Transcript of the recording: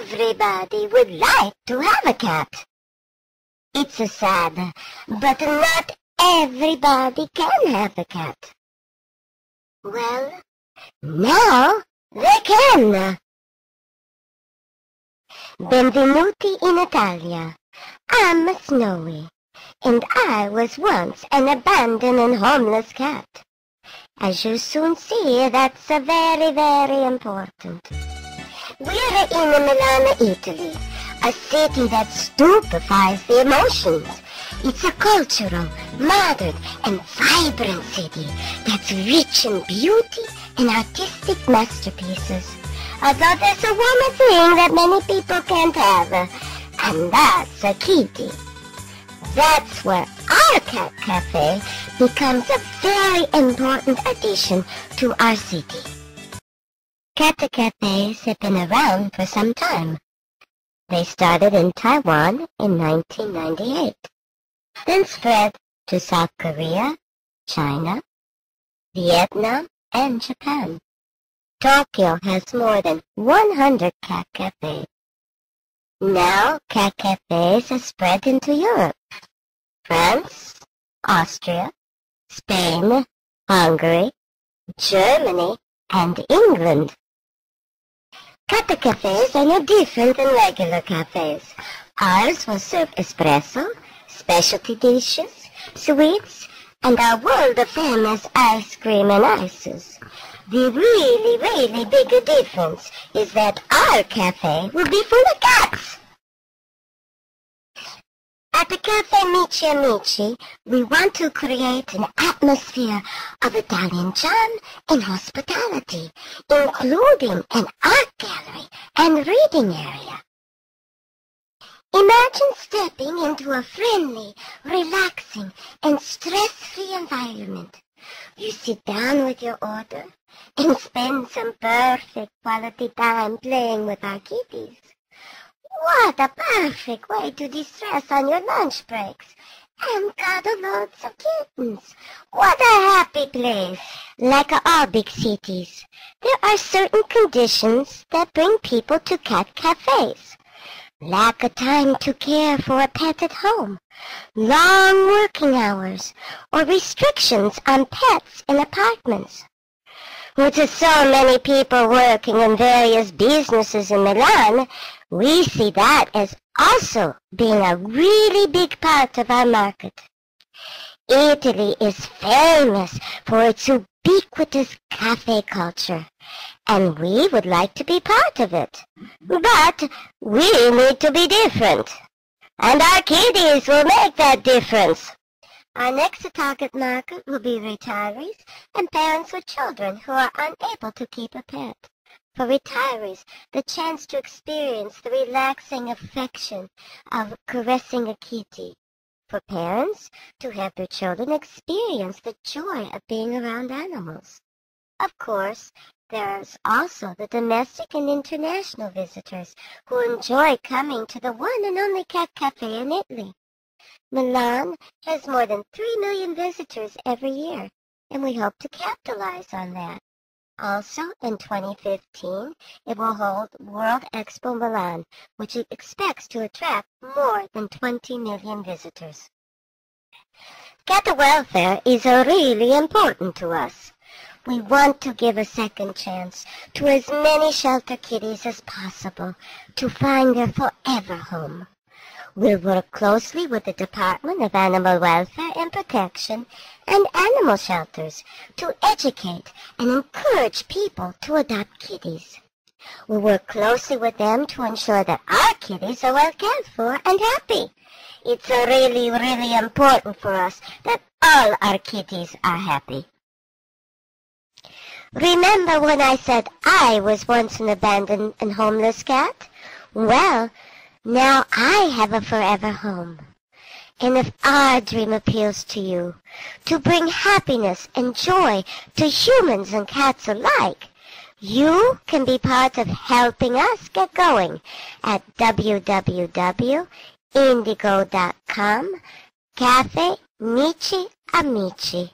everybody would like to have a cat. It's a sad, but not everybody can have a cat. Well, now they can. Benvenuti in Italia. I'm Snowy, and I was once an abandoned and homeless cat. As you soon see, that's very, very important. We're in Milan, Italy, a city that stupefies the emotions. It's a cultural, modern, and vibrant city that's rich in beauty and artistic masterpieces. Although there's a one thing that many people can't have, and that's a kitty. That's where our cat cafe becomes a very important addition to our city. Cat cafes have been around for some time. They started in Taiwan in 1998, then spread to South Korea, China, Vietnam, and Japan. Tokyo has more than 100 cat cafes. Now cat cafes are spread into Europe, France, Austria, Spain, Hungary, Germany, and England. Cat cafes are no different than regular cafes. Ours will serve espresso, specialty dishes, sweets, and our world-famous ice cream and ices. The really, really big difference is that our cafe will be full of cats. At the Cafe Amici Amici, we want to create an atmosphere of Italian charm and hospitality, including an art gallery and reading area. Imagine stepping into a friendly, relaxing, and stress-free environment. You sit down with your order and spend some perfect quality time playing with our kitties. What a perfect way to distress on your lunch breaks and cuddle loads of kittens. What a happy place. Like all big cities, there are certain conditions that bring people to cat cafes. Lack of time to care for a pet at home, long working hours, or restrictions on pets in apartments. With so many people working in various businesses in Milan, we see that as also being a really big part of our market. Italy is famous for its ubiquitous cafe culture, and we would like to be part of it. But we need to be different, and our kitties will make that difference. Our next target market will be retirees and parents with children who are unable to keep a pet. For retirees, the chance to experience the relaxing affection of caressing a kitty. For parents, to have their children experience the joy of being around animals. Of course, there's also the domestic and international visitors who enjoy coming to the one and only cat cafe in Italy. Milan has more than 3 million visitors every year, and we hope to capitalize on that. Also, in 2015, it will hold World Expo Milan, which it expects to attract more than 20 million visitors. Cat welfare is really important to us. We want to give a second chance to as many shelter kitties as possible to find their forever home. We'll work closely with the Department of Animal Welfare and Protection and animal shelters to educate and encourage people to adopt kitties. We'll work closely with them to ensure that our kitties are well cared for and happy. It's really, really important for us that all our kitties are happy. Remember when I said I was once an abandoned and homeless cat? Well, now I have a forever home. And if our dream appeals to you, to bring happiness and joy to humans and cats alike, you can be part of helping us get going at www.indigo.com, Cafe Amici Amici.